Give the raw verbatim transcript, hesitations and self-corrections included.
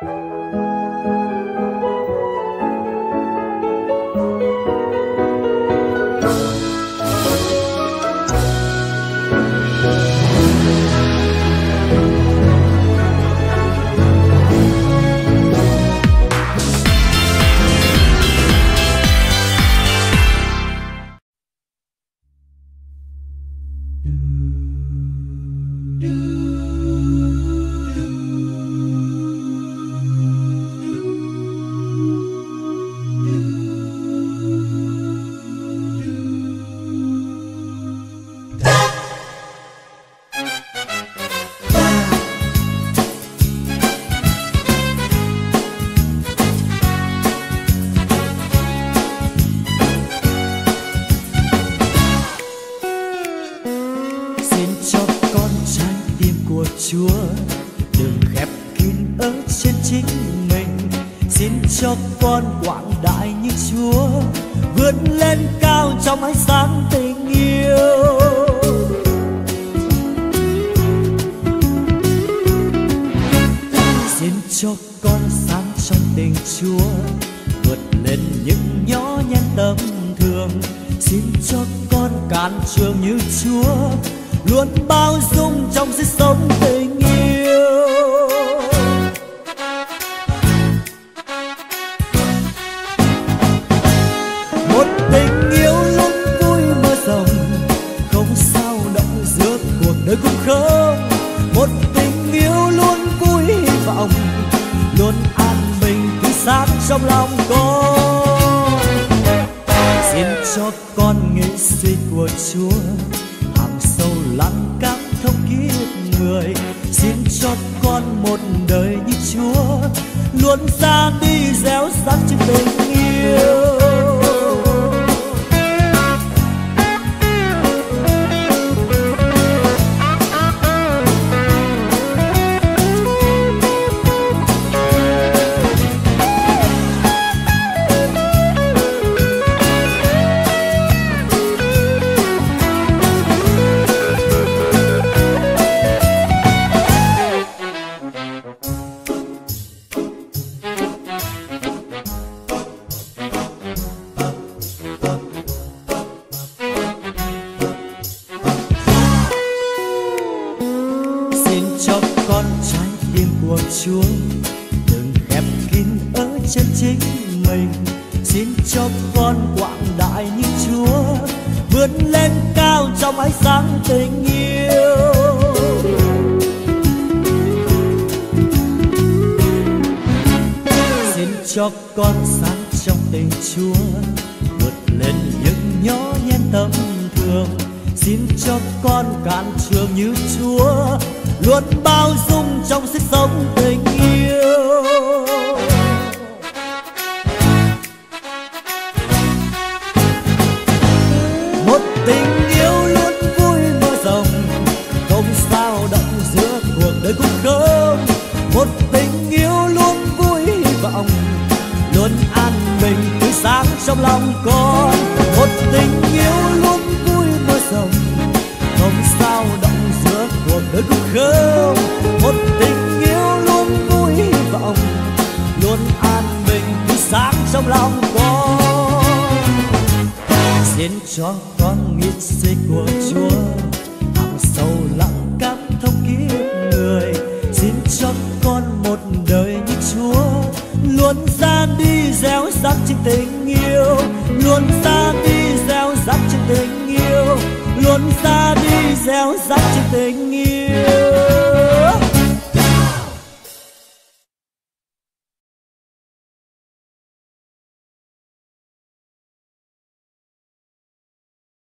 Chúa đừng khép kín ở trên chính mình, xin cho con quảng đại như Chúa, vươn lên cao trong ánh sáng tình yêu. Xin cho con sáng trong tình Chúa, vượt lên những nhỏ nhen tầm thường. Xin cho con can trường như Chúa, luôn bao dung trong sự sống tình yêu. Một tình yêu luôn vui mơ rộng, không sao động giữa cuộc đời cũng không. Một tình yêu luôn vui hy vọng, luôn an bình tươi sáng trong lòng con. Xin cho con nghệ sĩ của Chúa, lắng cảm thông kiếp người. Xin cho con một đời như Chúa, luôn ra đi réo rắt trên tình yêu. Chúa đừng khép kín ở trên chính mình, xin cho con quảng đại như Chúa, vươn lên cao trong ánh sáng tình yêu. Xin cho con sáng trong tình Chúa, vượt lên những nhỏ nhen tầm thường. Xin cho con can trường như Chúa, luôn bao dung trong sức sống tình yêu. Một tình yêu luôn vui mơ rộng, không sao động giữa cuộc đời cũng không. Một tình yêu luôn vui hy vọng, luôn an bình tươi sáng trong lòng con. Một tình yêu luôn vui mơ rộng, không sao động giữa cuộc đời cũng không. Một tình yêu luôn vui hy vọng, luôn an bình tươi sáng trong lòng con. Xin cho con nghĩ suy của Chúa, hằng sâu lặng cảm thông kiếp người. Xin cho con một đời như Chúa, luôn ra đi réo rắt trên tình yêu. Luôn ra đi réo rắt trên tình yêu, luôn ra đi réo rắt trên tình yêu.